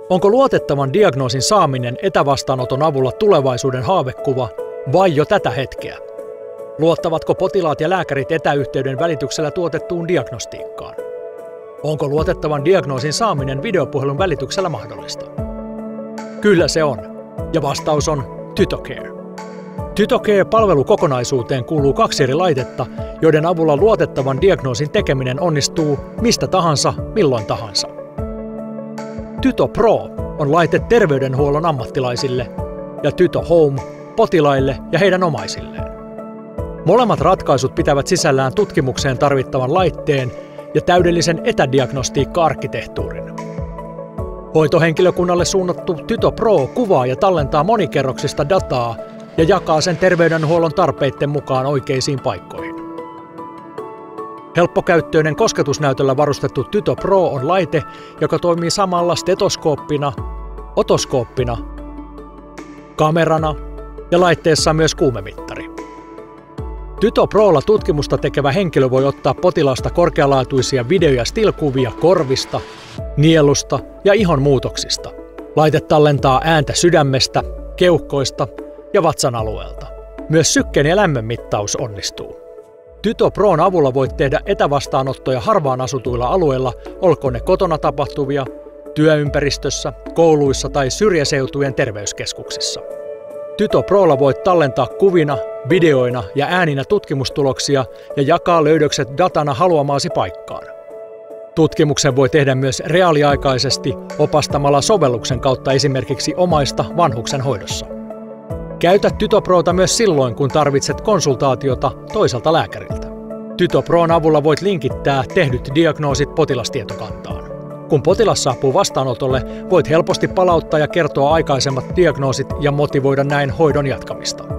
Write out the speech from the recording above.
Onko luotettavan diagnoosin saaminen etävastaanoton avulla tulevaisuuden haavekuva vai jo tätä hetkeä? Luottavatko potilaat ja lääkärit etäyhteyden välityksellä tuotettuun diagnostiikkaan? Onko luotettavan diagnoosin saaminen videopuhelun välityksellä mahdollista? Kyllä se on. Ja vastaus on TytoCare. TytoCare-palvelukokonaisuuteen kuuluu 2 eri laitetta, joiden avulla luotettavan diagnoosin tekeminen onnistuu mistä tahansa, milloin tahansa. Tyto Pro on laite terveydenhuollon ammattilaisille ja Tyto Home potilaille ja heidän omaisilleen. Molemmat ratkaisut pitävät sisällään tutkimukseen tarvittavan laitteen ja täydellisen etädiagnostiikka-arkkitehtuurin. Hoitohenkilökunnalle suunnattu Tyto Pro kuvaa ja tallentaa monikerroksista dataa ja jakaa sen terveydenhuollon tarpeiden mukaan oikeisiin paikkoihin. Helppokäyttöinen kosketusnäytöllä varustettu Tyto Pro on laite, joka toimii samalla stetoskooppina, otoskooppina, kamerana ja laitteessa on myös kuumemittari. Tyto Prolla tutkimusta tekevä henkilö voi ottaa potilaasta korkealaatuisia video- ja still-kuvia korvista, nielusta ja ihon muutoksista. Laite tallentaa ääntä sydämestä, keuhkoista ja vatsan alueelta. Myös sykkeen ja lämmön mittaus onnistuu. Tyto Proon avulla voit tehdä etävastaanottoja harvaan asutuilla alueilla, olkoon ne kotona tapahtuvia, työympäristössä, kouluissa tai syrjäseutujen terveyskeskuksissa. Tyto Prolla voit tallentaa kuvina, videoina ja ääninä tutkimustuloksia ja jakaa löydökset datana haluamaasi paikkaan. Tutkimuksen voi tehdä myös reaaliaikaisesti opastamalla sovelluksen kautta esimerkiksi omaista vanhuksen hoidossa. Käytä Tyto Prota myös silloin, kun tarvitset konsultaatiota toiselta lääkäriltä. Tyto Proon avulla voit linkittää tehdyt diagnoosit potilastietokantaan. Kun potilas saapuu vastaanotolle, voit helposti palauttaa ja kertoa aikaisemmat diagnoosit ja motivoida näin hoidon jatkamista.